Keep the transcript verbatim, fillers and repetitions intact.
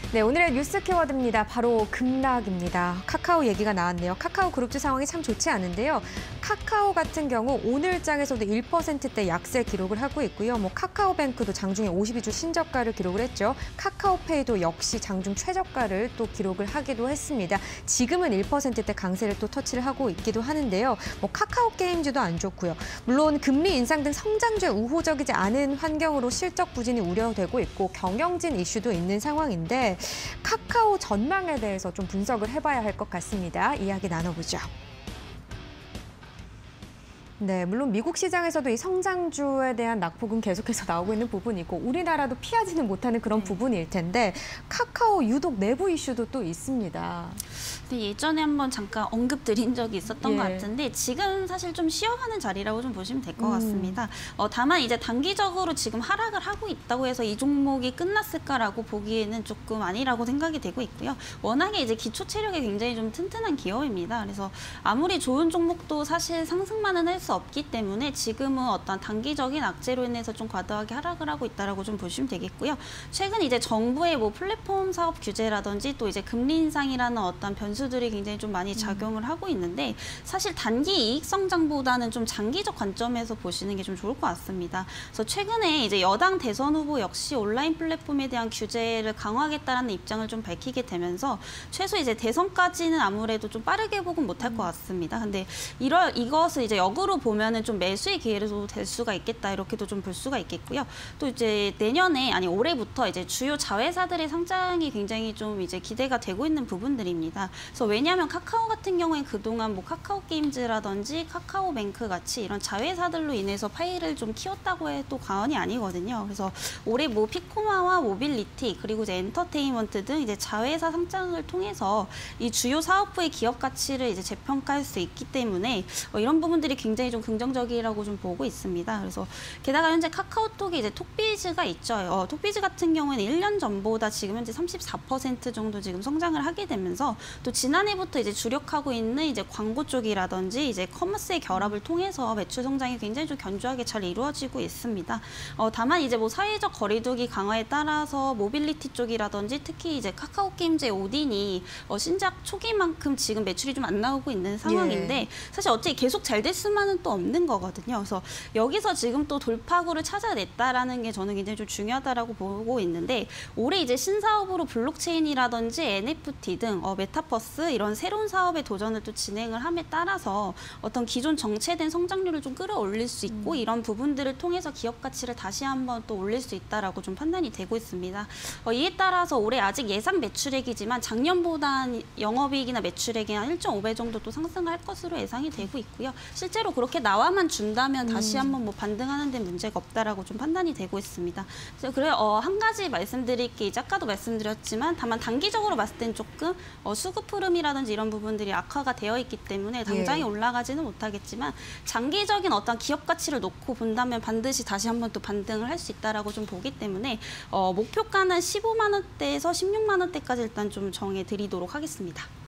네, 오늘의 뉴스 키워드입니다. 바로 급락입니다. 카카오 얘기가 나왔네요. 카카오 그룹주 상황이 참 좋지 않은데요. 카카오 같은 경우 오늘장에서도 일 퍼센트대 약세 기록을 하고 있고요. 뭐 카카오뱅크도 장중에 오십이 주 신저가를 기록을 했죠. 카카오페이도 역시 장중 최저가를 또 기록을 하기도 했습니다. 지금은 일 퍼센트대 강세를 또 터치를 하고 있기도 하는데요. 뭐 카카오 게임즈도 안 좋고요. 물론 금리 인상 등 성장주에 우호적이지 않은 환경으로 실적 부진이 우려되고 있고 경영진 이슈도 있는 상황인데 카카오 전망에 대해서 좀 분석을 해봐야 할 것 같습니다. 이야기 나눠보죠. 네, 물론 미국 시장에서도 이 성장주에 대한 낙폭은 계속해서 나오고 있는 부분이고 우리나라도 피하지는 못하는 그런 네. 부분일 텐데 카카오 유독 내부 이슈도 또 있습니다. 네, 예전에 한번 잠깐 언급 드린 적이 있었던 예. 것 같은데 지금 사실 좀 쉬어가는 자리라고 좀 보시면 될 것 음. 같습니다. 어, 다만 이제 단기적으로 지금 하락을 하고 있다고 해서 이 종목이 끝났을까라고 보기에는 조금 아니라고 생각이 되고 있고요. 워낙에 이제 기초 체력이 굉장히 좀 튼튼한 기업입니다. 그래서 아무리 좋은 종목도 사실 상승만은 할 수 없기 때문에 지금은 어떤 단기적인 악재로 인해서 좀 과도하게 하락을 하고 있다라고 좀 보시면 되겠고요. 최근 이제 정부의 뭐 플랫폼 사업 규제라든지 또 이제 금리 인상이라는 어떤 변수들이 굉장히 좀 많이 작용을 하고 있는데 사실 단기 이익 성장보다는 좀 장기적 관점에서 보시는 게 좀 좋을 것 같습니다. 그래서 최근에 이제 여당 대선 후보 역시 온라인 플랫폼에 대한 규제를 강화하겠다라는 입장을 좀 밝히게 되면서 최소 이제 대선까지는 아무래도 좀 빠르게 보긴 못할 것 같습니다. 근데 이럴 이것을 이제 역으로 보면은 좀 매수의 기회로 될 수가 있겠다 이렇게도 좀 볼 수가 있겠고요. 또 이제 내년에 아니 올해부터 이제 주요 자회사들의 상장이 굉장히 좀 이제 기대가 되고 있는 부분들입니다. 그래서 왜냐하면 카카오 같은 경우에 그동안 뭐 카카오 게임즈라든지 카카오뱅크 같이 이런 자회사들로 인해서 파일을 좀 키웠다고 해도 과언이 아니거든요. 그래서 올해 뭐 피코마와 모빌리티 그리고 이제 엔터테인먼트 등 이제 자회사 상장을 통해서 이 주요 사업부의 기업 가치를 이제 재평가할 수 있기 때문에 어, 이런 부분들이 굉장히 좀 긍정적이라고 좀 보고 있습니다. 그래서 게다가 현재 카카오톡에 이제 톡비즈가 있죠. 어, 톡비즈 같은 경우에는 일 년 전보다 지금 현재 삼십사 퍼센트 정도 지금 성장을 하게 되면서 또 지난해부터 이제 주력하고 있는 이제 광고 쪽이라든지 이제 커머스의 결합을 통해서 매출 성장이 굉장히 좀 견조하게 잘 이루어지고 있습니다. 어, 다만 이제 뭐 사회적 거리두기 강화에 따라서 모빌리티 쪽이라든지 특히 이제 카카오 게임즈의 오딘이 어, 신작 초기만큼 지금 매출이 좀 안 나오고 있는 상황인데 예. 사실 어떻게 계속 잘 됐으면은 또 없는 거거든요. 그래서 여기서 지금 또 돌파구를 찾아냈다라는 게 저는 굉장히 좀 중요하다라고 보고 있는데 올해 이제 신사업으로 블록체인이라든지 엔에프티 등 어, 메타버스 이런 새로운 사업에 도전을 또 진행을 함에 따라서 어떤 기존 정체된 성장률을 좀 끌어올릴 수 있고 음. 이런 부분들을 통해서 기업 가치를 다시 한번 또 올릴 수 있다라고 좀 판단이 되고 있습니다. 어, 이에 따라서 올해 아직 예상 매출액이지만 작년보다 영업이익이나 매출액이 한 일 점 오 배 정도 또 상승할 것으로 예상이 되고 있고요. 실제로 그렇게 나와만 준다면 다시 음. 한번 뭐 반등하는 데 문제가 없다라고 좀 판단이 되고 있습니다. 그래서 그래 어, 한 가지 말씀드릴 게 이제 아까도 말씀드렸지만 다만 단기적으로 봤을 땐 조금 어, 수급 흐름이라든지 이런 부분들이 악화가 되어 있기 때문에 당장에 예. 올라가지는 못하겠지만 장기적인 어떤 기업 가치를 놓고 본다면 반드시 다시 한번 또 반등을 할 수 있다라고 좀 보기 때문에 어, 목표가는 십오만 원대에서 십육만 원대까지 일단 좀 정해 드리도록 하겠습니다.